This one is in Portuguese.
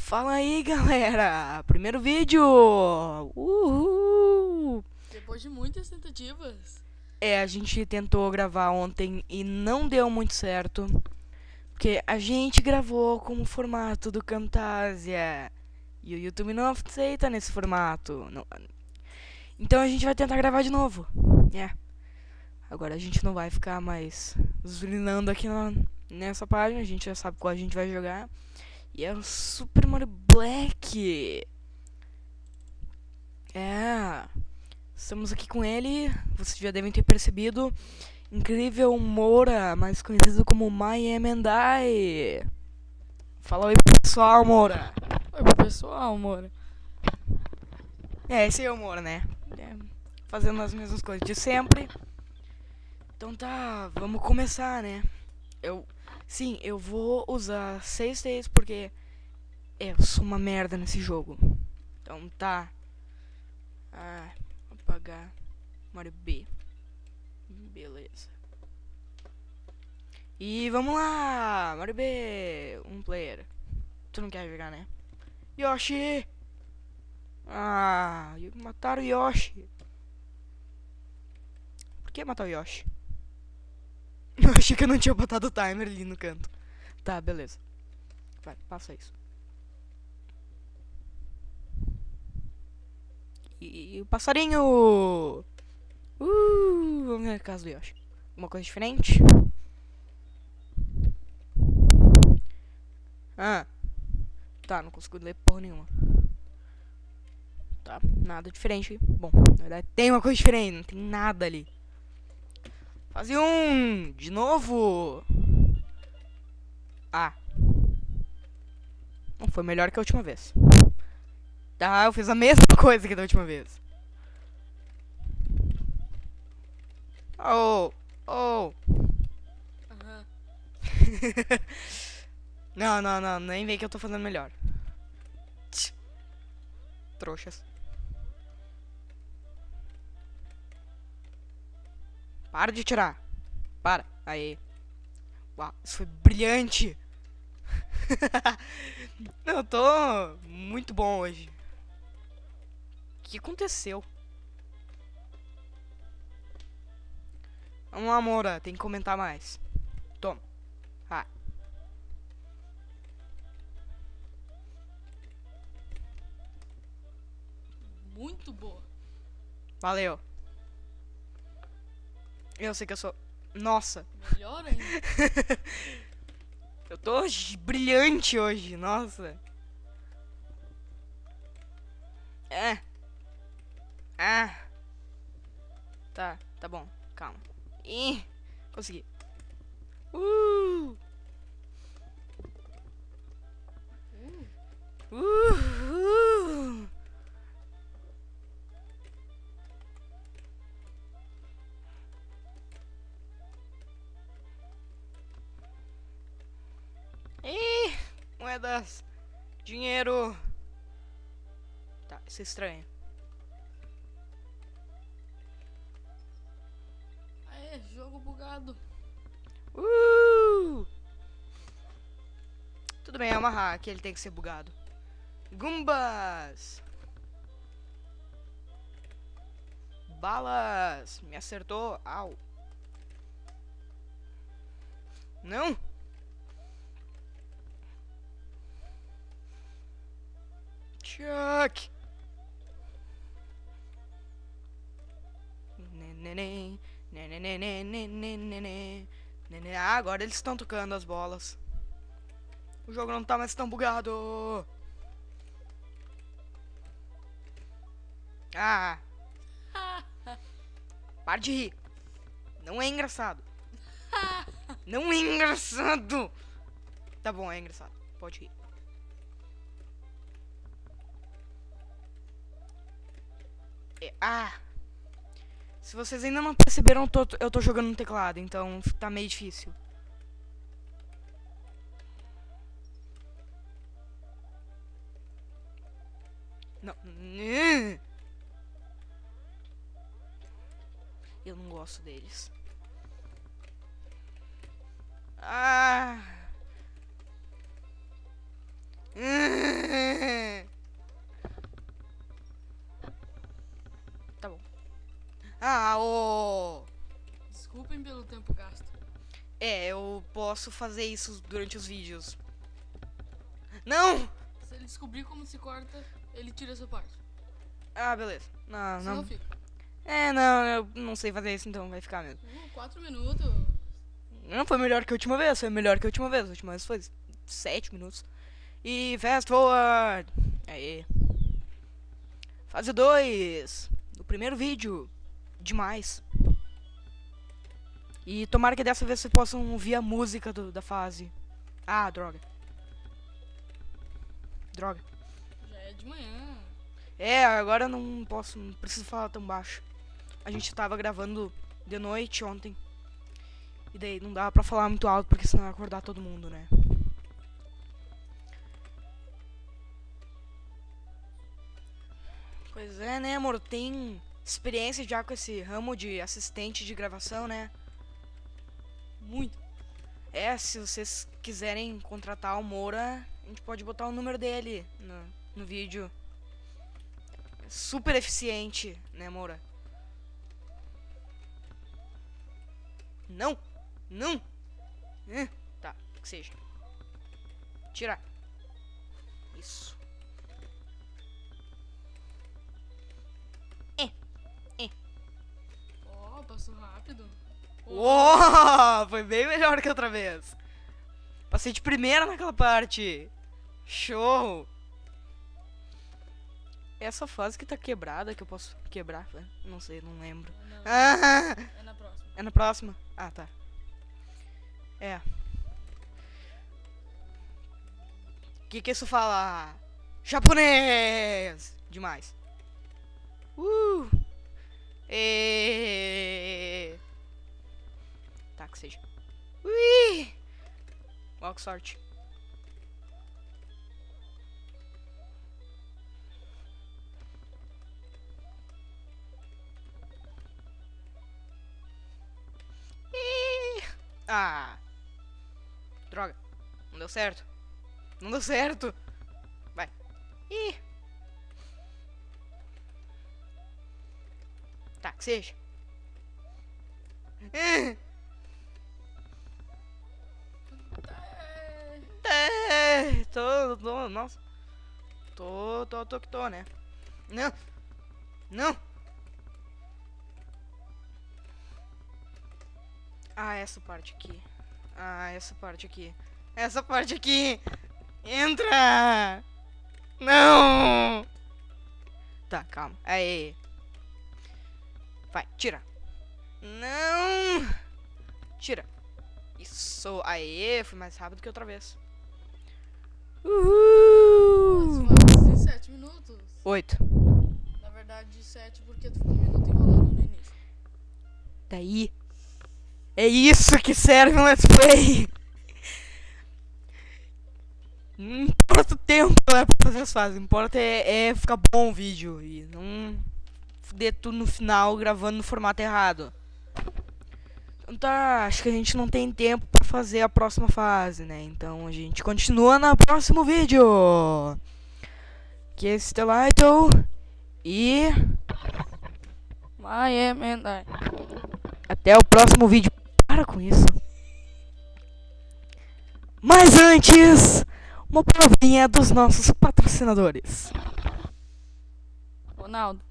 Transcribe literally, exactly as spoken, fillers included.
Fala aí, galera! Primeiro vídeo! Uhul! Depois de muitas tentativas. É, a gente tentou gravar ontem e não deu muito certo. Porque a gente gravou com o formato do Camtasia. E o YouTube não aceita nesse formato. Não. Então a gente vai tentar gravar de novo. É. Agora a gente não vai ficar mais zulinando aqui na, nessa página. A gente já sabe qual a gente vai jogar. E é o Super Mario Black. É. Estamos aqui com ele. Vocês já devem ter percebido. Incrível Moura, mais conhecido como My Emendai. Fala aí pessoal, Moura. Oi pro pessoal, amor. É, esse é o Moura, né? É, fazendo as mesmas coisas de sempre. Então tá, vamos começar, né? Eu, sim, eu vou usar seis Ts porque é, eu sou uma merda nesse jogo. Então tá. Ah, apagar Mario B. Beleza. E vamos lá, Mario B, um player. Tu não quer jogar, né? Yoshi! Ah, mataram o Yoshi. Por que matar o Yoshi? Eu achei que eu não tinha botado o timer ali no canto. Tá, beleza. Vai, passa isso. E, e o passarinho! Uh, vamos ver a casa do Yoshi. Uma coisa diferente? Ah, tá, não consigo ler porra nenhuma. Tá, nada diferente. Bom, na verdade tem uma coisa diferente, não tem nada ali. Fase um, de novo. Ah, não foi melhor que a última vez. Tá, eu fiz a mesma coisa que da última vez. Oh, oh. Aham. Não, não, não, nem vem que eu tô fazendo melhor. Tch. Trouxas. Para de tirar. Para. Aí. Uau, isso foi brilhante. Não, eu tô muito bom hoje. O que aconteceu? Vamos lá, Moura, tem que comentar mais. Toma. Ah. Muito boa. Valeu. Eu sei que eu sou. Nossa. Melhor ainda. Eu tô hoje brilhante hoje, nossa. É. Ah. Tá, tá bom. Calma. Ih, consegui. Uh! Uh, Uh! Uh! Ih, moedas. Dinheiro. Tá, isso é estranho. aê, jogo bugado. Uh! Tudo bem, é uma hack, ele tem que ser bugado. Gumbas! Balas! Me acertou. Au. Não? Chuck! Neném, neném, neném, neném, neném, neném. Ah, agora eles estão tocando as bolas. O jogo não tá mais tão bugado. Ah, para de rir. Não é engraçado. Não é engraçado. Tá bom, é engraçado. Pode rir. É, ah. Se vocês ainda não perceberam, eu tô, eu tô jogando no teclado, então tá meio difícil. Não. Eu não gosto deles. Ah. Tá bom. Ah, ô... Desculpem pelo tempo gasto. É, eu posso fazer isso durante os vídeos. Não! Se ele descobrir como se corta, ele tira essa parte. Ah, beleza. Não, Senão não. fica. É, não, eu não sei fazer isso, então vai ficar mesmo. Uh, quatro minutos. Não, foi melhor que a última vez, foi melhor que a última vez. A última vez foi sete minutos. E fast forward. Aê. Fase dois. Do primeiro vídeo. Demais. E tomara que dessa vez vocês possam ouvir a música do, da fase. Ah, droga. Droga. Já é de manhã. É, agora eu não posso, não preciso falar tão baixo. A gente tava gravando de noite ontem. E daí não dava pra falar muito alto, porque senão ia acordar todo mundo, né? Pois é, né, amor? Tem experiência já com esse ramo de assistente de gravação, né? Muito. É, se vocês quiserem contratar o Moura, a gente pode botar o número dele no, no vídeo. Super eficiente, né, Moura? Não! Não! Hum, tá, que seja. Tirar. Isso. Ó, passou rápido. Uou! Foi bem melhor que outra vez. Passei de primeira naquela parte. Show! Essa fase que tá quebrada, que eu posso quebrar, né? Não sei, não lembro. É na, Ah! é na próxima. É na próxima? Ah, tá. É. O que que isso fala? Japonês! Demais. Uh! E... Tá, que seja. Ui! Uau, que sorte. Ih! Ah! Droga. Não deu certo. Não deu certo. Vai. Ih! Tá, que seja. Ih! É, tô, tô, nossa. Tô, tô, tô que tô, né? Não. Não. Ah, essa parte aqui. Ah, essa parte aqui. Essa parte aqui. Entra. Não. Tá, calma. Aí. Vai, tira. Não. Tira. Isso. Aê, fui mais rápido que outra vez. Uhul. As fases em sete minutos. Oito. Na verdade, sete porque tu ficou um minuto enrolando no início. Daí. É isso que serve um Let's Play. Não importa o tempo que leva pra fazer as fases. O que importa é, é ficar bom o vídeo. E não fuder tudo no final gravando no formato errado. Então tá, acho que a gente não tem tempo pra fazer a próxima fase, né? Então a gente continua no próximo vídeo. Que é esse Telito. E... I am and I. até o próximo vídeo. Para com isso. Mas antes, uma provinha dos nossos patrocinadores. Ronaldo.